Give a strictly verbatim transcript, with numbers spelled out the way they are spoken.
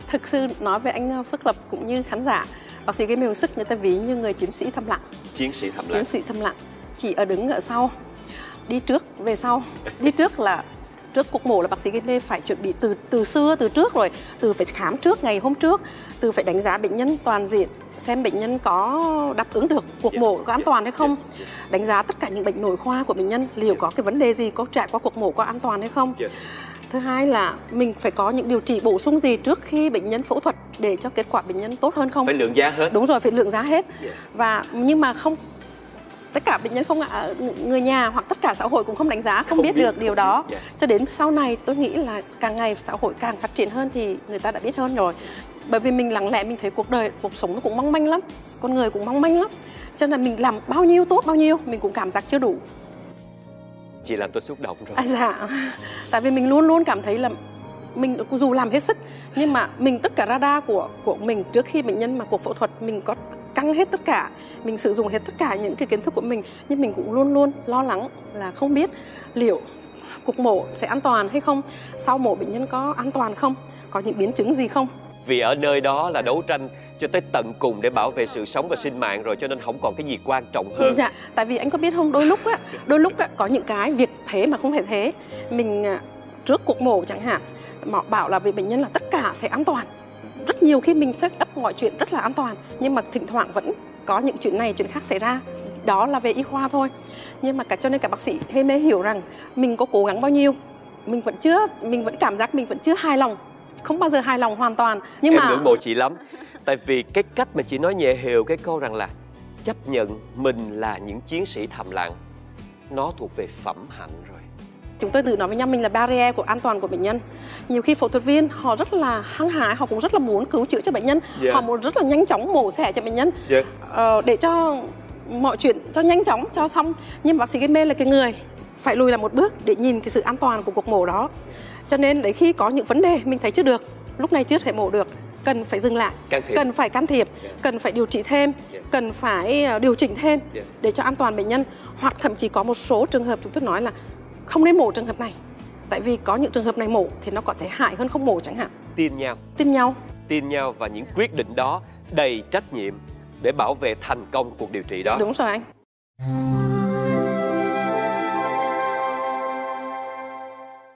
Thực sự nói về anh Phước Lập cũng như khán giả, bác sĩ gây mê hồi sức người ta ví như người chiến sĩ thầm lặng. Chiến sĩ thầm lặng. Chiến sĩ thầm lặng, chỉ ở đứng ở sau, đi trước về sau. Đi trước là trước cuộc mổ là bác sĩ gây mê phải chuẩn bị từ từ xưa từ trước rồi, từ phải khám trước ngày hôm trước, từ phải đánh giá bệnh nhân toàn diện, xem bệnh nhân có đáp ứng được cuộc mổ có an toàn hay không, đánh giá tất cả những bệnh nội khoa của bệnh nhân, liệu có cái vấn đề gì, có trải qua cuộc mổ có an toàn hay không. Thứ hai là mình phải có những điều trị bổ sung gì trước khi bệnh nhân phẫu thuật để cho kết quả bệnh nhân tốt hơn không. Phải lượng giá hết. Đúng rồi, phải lượng giá hết. Và nhưng mà không, tất cả bệnh nhân không ạ, người nhà hoặc tất cả xã hội cũng không đánh giá, không, không biết, biết được điều đó. Yeah. Cho đến sau này tôi nghĩ là càng ngày xã hội càng phát triển hơn thì người ta đã biết hơn rồi. Bởi vì mình lặng lẽ mình thấy cuộc đời, cuộc sống nó cũng mong manh lắm, con người cũng mong manh lắm. Cho nên mình làm bao nhiêu tốt bao nhiêu mình cũng cảm giác chưa đủ. Chị làm tôi xúc động rồi. À, dạ. Tại vì mình luôn luôn cảm thấy là mình dù làm hết sức nhưng mà mình tất cả radar của của mình trước khi bệnh nhân mà cuộc phẫu thuật mình có căng hết tất cả, mình sử dụng hết tất cả những cái kiến thức của mình, nhưng mình cũng luôn luôn lo lắng là không biết liệu cuộc mổ sẽ an toàn hay không, sau mổ bệnh nhân có an toàn không, có những biến chứng gì không. Vì ở nơi đó là đấu tranh cho tới tận cùng để bảo vệ sự sống và sinh mạng rồi, cho nên không còn cái gì quan trọng hơn. Dạ, tại vì anh có biết không, đôi lúc á, đôi lúc á, có những cái việc thế mà không phải thế. Mình trước cuộc mổ chẳng hạn, họ bảo là vì bệnh nhân là tất cả sẽ an toàn. Rất nhiều khi mình set up mọi chuyện rất là an toàn, nhưng mà thỉnh thoảng vẫn có những chuyện này chuyện khác xảy ra. Đó là về y khoa thôi. Nhưng mà cả cho nên cả bác sĩ hay mê hiểu rằng mình có cố gắng bao nhiêu, mình vẫn chưa, mình vẫn cảm giác mình vẫn chưa hài lòng, không bao giờ hài lòng hoàn toàn. Nhưng em mà ngưỡng mộ chị lắm, tại vì cái cách mà chị nói nhẹ hều cái câu rằng là chấp nhận mình là những chiến sĩ thầm lặng, nó thuộc về phẩm hạnh rồi. Chúng tôi tự nói với nhau mình là barrier của an toàn của bệnh nhân. Nhiều khi phẫu thuật viên họ rất là hăng hái, họ cũng rất là muốn cứu chữa cho bệnh nhân, yeah. Họ muốn rất là nhanh chóng mổ xẻ cho bệnh nhân, yeah. ờ, để cho mọi chuyện cho nhanh chóng cho xong. Nhưng bác sĩ gây mê là cái người phải lùi lại một bước để nhìn cái sự an toàn của cuộc mổ đó. Cho nên để khi có những vấn đề mình thấy chưa được, lúc này chưa thể mổ được, cần phải dừng lại, cần phải can thiệp, yeah. Cần phải điều trị thêm, yeah. Cần phải điều chỉnh thêm, yeah. Để cho an toàn bệnh nhân. Hoặc thậm chí có một số trường hợp chúng tôi nói là không nên mổ trường hợp này, tại vì có những trường hợp này mổ thì nó có thể hại hơn không mổ chẳng hạn. Tin nhau. Tin nhau. Tin nhau và những quyết định đó đầy trách nhiệm để bảo vệ thành công cuộc điều trị đó. Đúng rồi anh.